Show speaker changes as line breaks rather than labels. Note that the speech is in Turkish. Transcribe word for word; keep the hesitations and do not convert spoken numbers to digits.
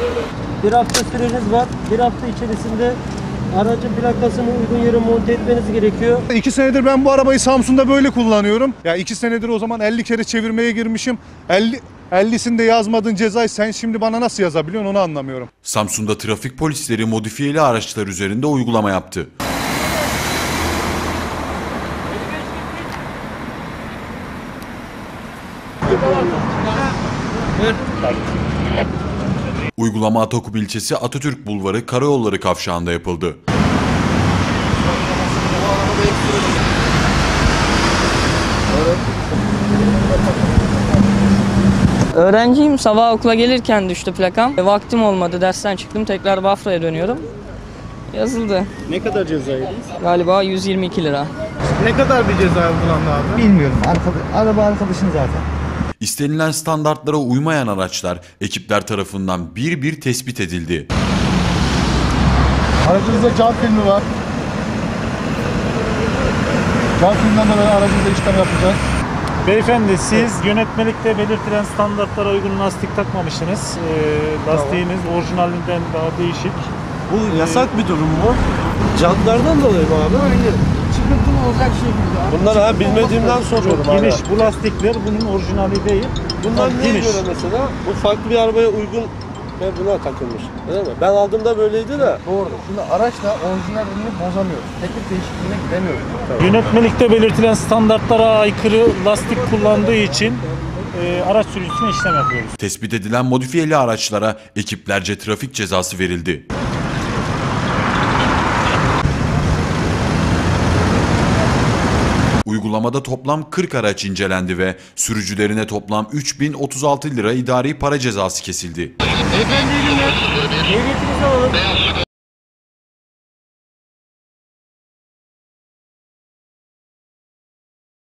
Bir hafta süreniz var. Bir hafta içerisinde aracın plakasını uygun yere monte etmeniz gerekiyor.
İki senedir ben bu arabayı Samsun'da böyle kullanıyorum. Ya iki senedir o zaman elli kere çevirmeye girmişim. elli ellisinde yazmadığın cezayı sen şimdi bana nasıl yazabiliyorsun onu anlamıyorum.
Samsun'da trafik polisleri modifiyeli araçlar üzerinde uygulama yaptı. Uygulama Atakup ilçesi Atatürk Bulvarı Karayolları kavşağında yapıldı.
Öğrenciyim. Sabah okula gelirken düştü plakam. Vaktim olmadı. Dersten çıktım. Tekrar Bafra'ya dönüyorum. Yazıldı.
Ne kadar cezaydı?
Galiba yüz yirmi iki lira.
Ne kadar bir ceza uygulandı abi?
Bilmiyorum. Arkada, araba arkadaşın zaten.
İstenilen standartlara uymayan araçlar ekipler tarafından bir bir tespit edildi.
Aracınızda cam filmi var. Cam filmden dolayı aracınızda işlem yapacağız.
Beyefendi siz yönetmelikte belirtilen standartlara uygun lastik takmamışsınız. Ee, lastiğiniz orijinalinden daha değişik.
Bu yasak bir durum mu? Jantlardan dolayı mı abi? Hayır. Çıkıntılı olacak şekilde. Bunlar abi bilmediğimden soruyorum abi.
Geniş. Bu lastikler bunun orijinali değil.
Bunlar neye
geniş.
göre mesela? Bu farklı bir arabaya uygun ve buna takılmış. Değil mi? Ben aldığımda böyleydi de.
Doğru. Şimdi araçla orijinalini bozamıyoruz. Teknik değişikliğine gidemiyoruz.
Yönetmelikte belirtilen standartlara aykırı lastik kullandığı için e, araç sürücüsüne işlem yapıyoruz.
Tespit edilen modifiyeli araçlara ekiplerce trafik cezası verildi. Uygulamada toplam kırk araç incelendi ve sürücülerine toplam üç bin otuz altı lira idari para cezası kesildi.
Beyefendi iyi günler. Ehliyetinizi alalım.